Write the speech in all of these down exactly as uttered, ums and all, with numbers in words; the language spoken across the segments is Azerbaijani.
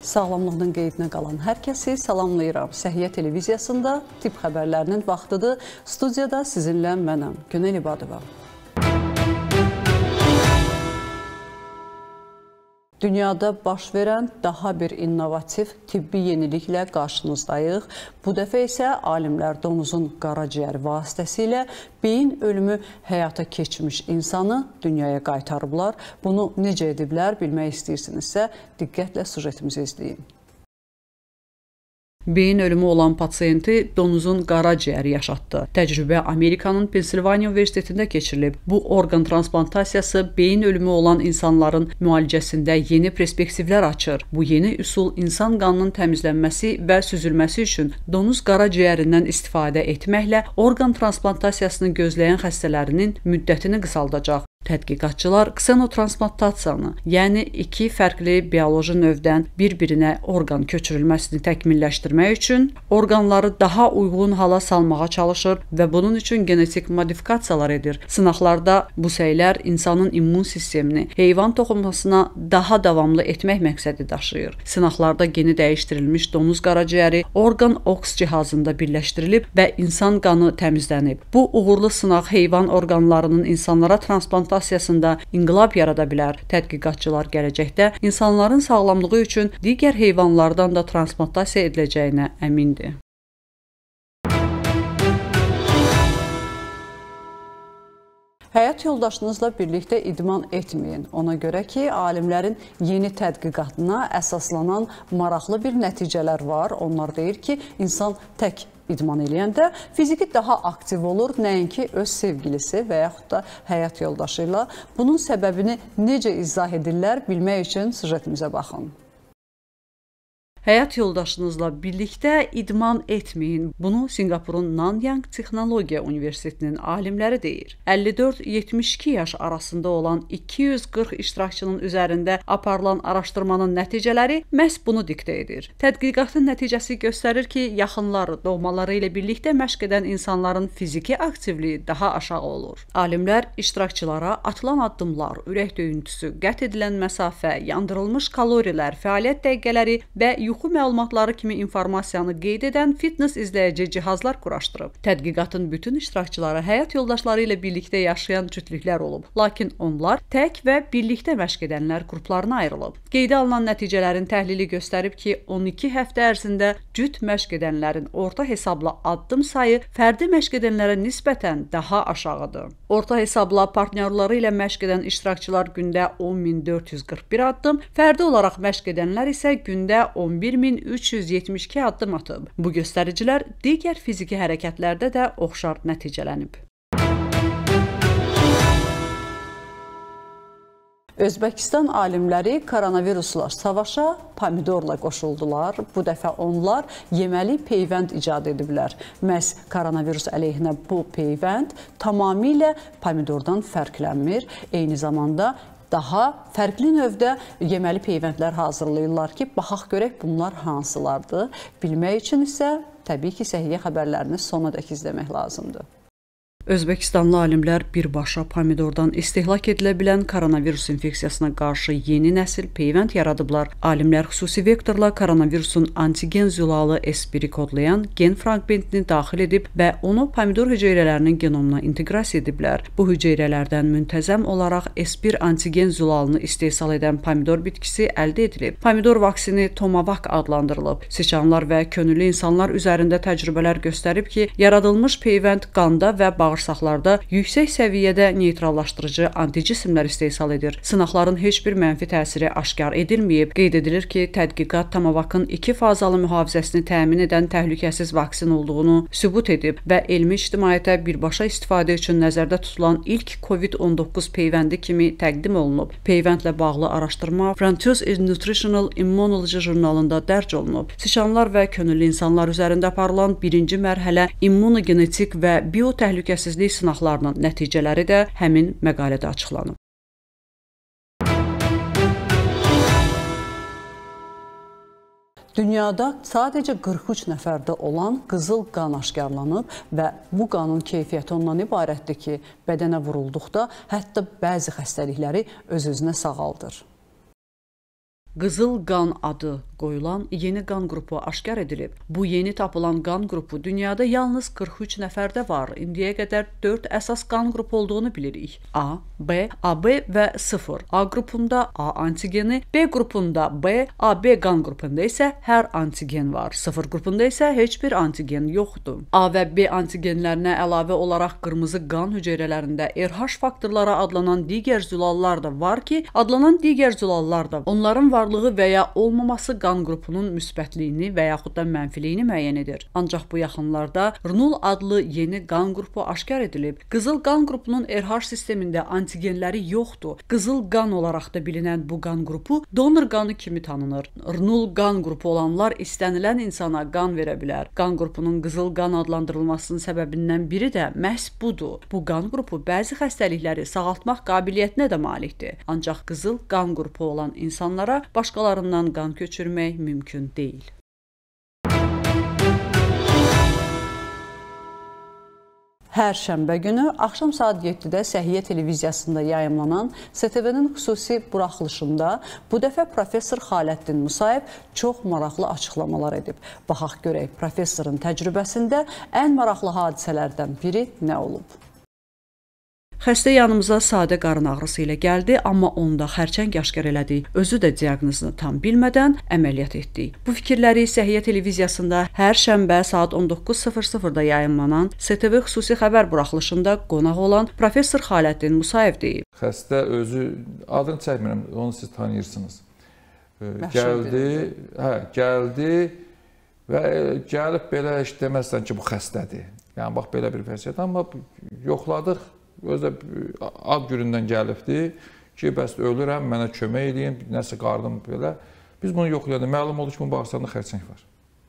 Sağlamlığının qeydinə qalan hər kəsi salamlayıram. Səhiyyə televiziyasında tibb xəbərlərinin vaxtıdır. Studiyada sizinlə mənəm, Günel İbadova. Dünyada baş verən daha bir innovativ tibbi yeniliklə qarşınızdayıq. Bu dəfə isə alimlər donuzun qaraciyəri vasitəsilə beyin ölümü həyata keçmiş insanı dünyaya qaytarıblar. Bunu necə ediblər bilmək istəyirsinizsə, diqqətlə sujetimizi izləyin. Beyin ölümü olan pasiyenti donuzun qaraciyəri yaşatdı. Təcrübə Amerikanın Pensilvaniya Universitetində keçirilib. Bu orqan transplantasiyası beyin ölümü olan insanların müalicəsində yeni perspektivlər açır. Bu yeni üsul insan qanının təmizlənməsi və süzülməsi üçün donuz qaraciyərindən istifadə etməklə orqan transplantasiyasını gözləyən xəstələrinin müddətini qısaldacaq. Tədqiqatçılar ksenotransplantasiyasını, yəni iki fərqli bioloji növdən bir-birinə orqan köçürülməsini təkmilləşdirmək üçün orqanları daha uyğun hala salmağa çalışır və bunun üçün genetik modifikasiyalar edir. Sınaqlarda bu səylər insanın immun sistemini heyvan toxunmasına daha davamlı etmək məqsədi daşıyır. Sınaqlarda geni dəyişdirilmiş donuz qaraciyəri orqan oks cihazında birləşdirilib və insan qanı təmizlənib. Bu uğurlu sınaq heyvan orqanlarının insanlara transplantasiyasında inqilab yarada bilər. Tədqiqatçılar gələcəkdə insanların sağlamlığı üçün digər heyvanlardan da transplantasiya ediləcəyinə əmindir. Həyat yoldaşınızla birlikdə idman etməyin. Ona görə ki, alimlərin yeni tədqiqatına əsaslanan maraqlı bir nəticələr var. Onlar deyir ki, insan tək idman eləyəndə fiziki daha aktiv olur, nəinki öz sevgilisi və yaxud da həyat yoldaşı ilə. Bunun səbəbini necə izah edirlər bilmək üçün sujetimizə baxın. Həyat yoldaşınızla birlikdə idman etməyin. Bunu Singapurun Nanyang Texnologiya Universitetinin alimləri deyir. əlli dörd yetmiş iki yaş arasında olan iki yüz qırx iştirakçının üzərində aparılan araşdırmanın nəticələri məhz bunu diktə edir. Tədqiqatın nəticəsi göstərir ki, yaxınları, doğmaları ilə birlikdə məşq edən insanların fiziki aktivliyi daha aşağı olur. Alimlər iştirakçılara atılan addımlar, ürək döyüntüsü, qət edilən məsafə, yandırılmış kalorilər, fəaliyyət dəqiqələri və yuxu məlumatları kimi informasiyanı qeyd edən fitness izləyici cihazlar quraşdırıb. Tədqiqatın bütün iştirakçıları həyat yoldaşları ilə birlikdə yaşayan cütlüklər olub. Lakin onlar tək və birlikdə məşq edənlər qruplarına ayrılıb. Qeydə alınan nəticələrin təhlili göstərib ki, on iki həftə ərzində cüt məşq edənlərin orta hesabla addım sayı fərdi məşq edənlərə nisbətən daha aşağıdır. Orta hesabla partnyorları ilə məşq edən iştirakçılar gündə on min dörd yüz qırx bir addım, fərdi olaraq məşq edənlər isə gündə on bir min üç yüz yetmiş iki addım atıb. Bu göstəricilər digər fiziki hərəkətlərdə də oxşar nəticələnib. Özbəkistan alimləri koronavirusla savaşa pomidorla qoşuldular. Bu dəfə onlar yeməli peyvənd icad ediblər. Məhz koronavirus əleyhinə bu peyvənd tamamilə pomidordan fərqlənmir. Eyni zamanda daha fərqli növdə yeməli peyvəndlər hazırlayırlar ki, baxaq görək bunlar hansılardır. Bilmək üçün isə təbii ki, səhiyyə xəbərlərini sonadək izləmək lazımdır. Özbəkistanlı alimlər birbaşa pomidordan istehlak edilə bilən koronavirus infeksiyasına qarşı yeni nəsil peyvənd yaradıblar. Alimlər xüsusi vektorla koronavirusun antigen zülalı S biri kodlayan gen fraqmentini daxil edib və onu pomidor hüceyrələrinin genomuna inteqrasiya ediblər. Bu hüceyrələrdən müntəzəm olaraq S bir antigen zülalını istehsal edən pomidor bitkisi əldə edilib. Pomidor vaksini Tomavak adlandırılıb. Siçanlar və könüllü insanlar üzərində təcrübələr göstərib ki, yaradılmış peyvənd qanda və bağ bağırsaqlarda yüksək səviyyədə neytrallaşdırıcı anticismlər istehsal edir. Sınaqların heç bir mənfi təsiri aşkar edilməyib. Qeyd edilir ki, tədqiqat Tomavakın iki fazalı mühafizəsini təmin edən təhlükəsiz vaksin olduğunu sübut edib və elmi ictimaiyyətə birbaşa istifadə üçün nəzərdə tutulan ilk COVID on doqquz peyvəndi kimi təqdim olunub. Peyvəndlə bağlı araşdırma Frontiers in Nutritional Immunology jurnalında dərc olunub. Siçanlar və könüllü insanlar üzərində aparılan birinci mərhələ immunogenetik və biotəhlükəsizlik sınaqlarının nəticələri də həmin məqalədə açıqlanıb. Dünyada sadəcə qırx üç nəfərdə olan qızıl qan aşkarlanıb və bu qanın keyfiyyəti ondan ibarətdir ki, bədənə vurulduqda hətta bəzi xəstəlikləri öz-özünə sağaldır. Qızıl qan adı qoyulan yeni qan qrupu aşkar edilib. Bu yeni tapılan qan qrupu dünyada yalnız qırx üç nəfərdə var. İndiyə qədər dörd əsas qan qrupu olduğunu bilirik. A, B, A B və sıfır. A qrupunda A antigeni, B qrupunda B, A B qan qrupunda isə hər antigen var. sıfır qrupunda isə heç bir antigen yoxdur. A və B antigenlərinə əlavə olaraq qırmızı qan hüceyrələrində R H faktorlara adlanan digər zülallar da var ki, adlanan digər zülallar da onların varlığı və ya olmaması qan qrupunun müsbətliyini və yaxud da mənfiliyini müəyyən edir. Ancaq bu yaxınlarda R N U L adlı yeni qan qrupu aşkar edilib. Qızıl qan qrupunun R H sistemində antigenləri yoxdur. Qızıl qan olaraq da bilinən bu qan qrupu donor qanı kimi tanınır. R N U L qan qrupu olanlar istənilən insana qan verə bilər. Qan qrupunun qızıl qan adlandırılmasının səbəbindən biri də məhz budur. Bu qan qrupu bəzi xəstəlikləri sağaltmaq qabiliyyətinə də malikdir. Ancaq qızıl qan qrupu olan insanlara başqalarından qan köçürmək mümkün deyil. Hər şənbə günü axşam saat yeddidə Səhiyyə televiziyasında yayımlanan S T V-nin xüsusi buraxılışında bu dəfə professor Xaləddin Musayev çox maraqlı açıqlamalar edib. Baxaq görək professorun təcrübəsində ən maraqlı hadisələrdən biri nə olub? Xəstə yanımıza sadə qarın ağrısı ilə gəldi, amma onda xərçəng aşkar elədik. Özü də diaqnozunu tam bilmədən əməliyyat etdik. Bu fikirləri Səhiyyə televiziyasında hər şənbə saat on doqquz sıfır sıfırda yayımlanan S T V xüsusi xəbər buraxılışında qonaq olan professor Xaləddin Musayev deyib. Xəstə özü, adını çəkmirəm, onu siz tanıyırsınız. Gəldi, hə, gəldi və gəlib belə heç deməzsən ki, bu xəstədir. Yəni, bax, belə bir vəziyyət, amma yoxladıq. Özü də ad günündən gəlibdi ki, bəs ölürəm, mənə kömək edin, nəsə qardım belə. Biz bunu yoxlayadıq. Məlum oldu ki, bunun bağırsağında xərçəng var.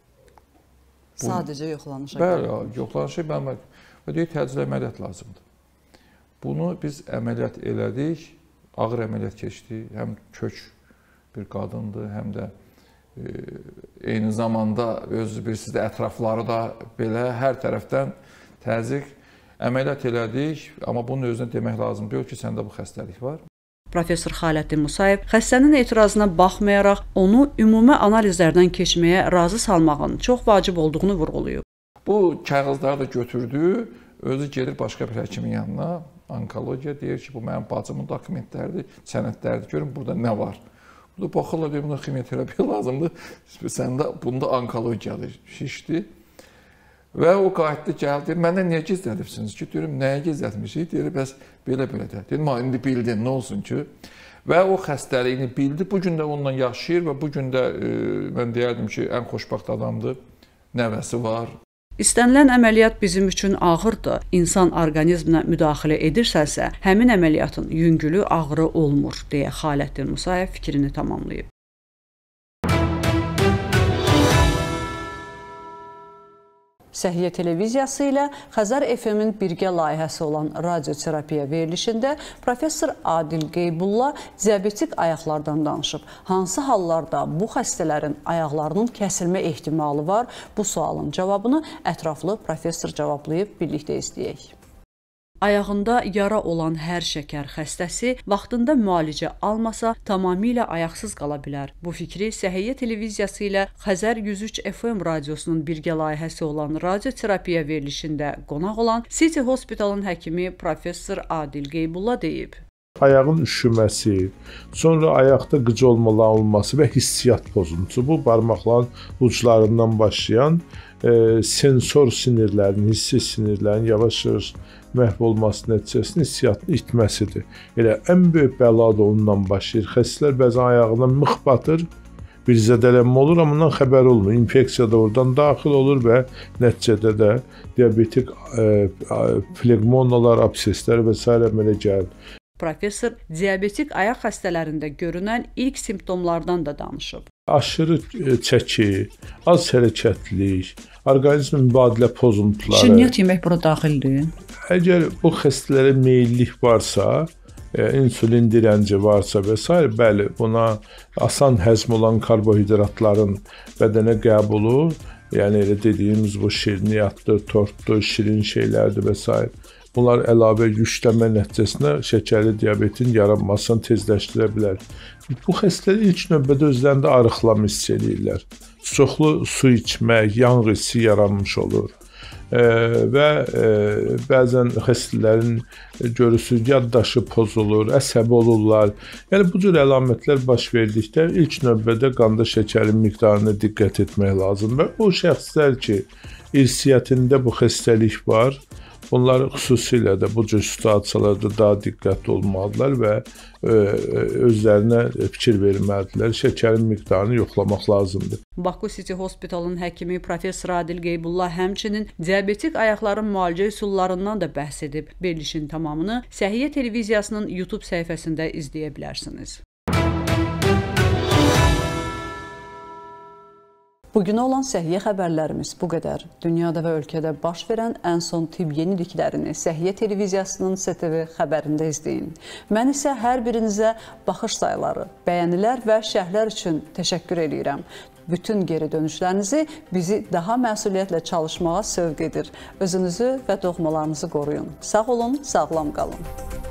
Sadəcə yoxlanışa Bəli, yoxlanışa bəlmə. Və deyək, təcili əməliyyat lazımdır. Bunu biz əməliyyat elədik, ağır əməliyyat keçdi. Həm kök bir qadındır, həm də e, eyni zamanda özü bir sizdə ətrafları da belə hər tərəfdən təzyiq əməliyyat elədik, amma bunun özünə demək lazım deyil ki, səndə bu xəstəlik var. Professor Xaləddin Musayev xəstənin etirazına baxmayaraq onu ümumi analizlərdən keçməyə razı salmağın çox vacib olduğunu vurğulayıb. Bu kağızları da götürdü, özü gedir başqa bir həkimin yanına, onkologiya deyir ki, bu mənim bacımın dokumentləridir, sənədləridir, görün burada nə var. Burada baxırlar, deyir, buna ximioterapiya lazımdır, səndə bunda onkologiyadır, şişdi. Və o qayıtdı, gəldi, məndən niyə gizlədibsiniz ki? Deyirəm, nəyə gizlətmişik? Deyir, bəs belə-belə də. Dedim, indi bildin, nə olsun ki? Və o xəstəliyini bildi, bu gün də onunla yaşayır və bu gün də e, mən deyərdim ki, ən xoşbaxt adamdır, nəvəsi var. İstənilən əməliyyat bizim üçün ağırdır. İnsan orqanizminə müdaxilə edirsənsə, həmin əməliyyatın yüngülü, ağırı olmur, deyə Xaləddin Musayev fikrini tamamlayıb. Səhiyyə televiziyası ilə Xəzər F M-in birgə layihəsi olan radioterapiya verilişində professor Adil Qeybulla diabetik ayaqlardan danışıb. Hansı hallarda bu xəstələrin ayaqlarının kəsilmə ehtimalı var? Bu sualın cavabını ətraflı professor cavablayıb birlikdə izləyək. Ayağında yara olan hər şəkər xəstəsi vaxtında müalicə almasa tamamilə ayaqsız qala bilər. Bu fikri Səhiyyə televiziyası ilə Xəzər yüz üç F M radiosunun birgə layihəsi olan radioterapiya verilişində qonaq olan City Hospitalın həkimi professor Adil Qeybulla deyib. Ayağın üşüməsi, sonra ayaqda qıc olmalar olması və hissiyat pozuntusu, bu barmaqların uclarından başlayan e, sensor sinirlərin, hissi sinirlərin yavaş-yavaş məhv olması nəticəsində hissiyatın itməsidir. Elə ən böyük bəla da ondan başlayır. Xəstələr bəzən ayağına mıx batır, bir zədələnmə olur, amma ondan xəbər olmur. İnfeksiya da oradan daxil olur və nəticədə də diabetik e, flegmonalar, abseslər və s. əmələ gəlir. Professor diabetik ayaq xəstələrində görünən ilk simptomlardan da danışıb. Aşırı çəki, az hərəkətlilik, orqanizmin mübadilə pozuntuları. Şirniyyat yemək bura daxildir. Əgər bu xəstələrə meyillik varsa, e, insulin dirənci varsa və s. bəli, buna asan həzm olan karbohidratların bədənə qəbulu, yəni elə dediyimiz bu şirniyyatdır, tortdur, şirin şeylərdir və s. Bunlar əlavə yüklənmə nəticəsində şəkərli diabetin yaranmasını tezləşdirə bilər. Bu xəstələr ilk növbədə özlərində arıqlama hiss edirlər. Çoxlu su içmək, yanğı hissi yaranmış olur. E, və e, bəzən xəstələrin görürsünüz, yaddaşı pozulur, əsəbi olurlar. Yəni bu cür əlamətlər baş verdikdə ilk növbədə qanda şəkərin miqdarına diqqət etmək lazımdır. Və o şəxslər ki, irsiyyətində bu xəstəlik var, bunlar xüsusilə də bu cür situasiyalarda daha diqqətli olmalıdırlar və özlərinə fikir verməlidirlər. Şəkərin miqdarını yoxlamaq lazımdır. Baku City Hospitalın həkimi professor Adil Qeybullah həmçinin diabetik ayaqların müalicə üsullarından da bəhs edib. Verilişin tamamını Səhiyyə Televiziyasının YouTube səhifəsində izləyə bilərsiniz. Bugün olan səhiyyə xəbərlərimiz bu qədər. Dünyada və ölkədə baş verən ən son tibb yeniliklərini Səhiyyə Televiziyasının S T V xəbərində izləyin. Mən isə hər birinizə baxış sayıları, bəyənilər və şərhlər üçün təşəkkür edirəm. Bütün geri dönüşlərinizi bizi daha məsuliyyətlə çalışmağa sövq edir. Özünüzü və doğmalarınızı qoruyun. Sağ olun, sağlam qalın.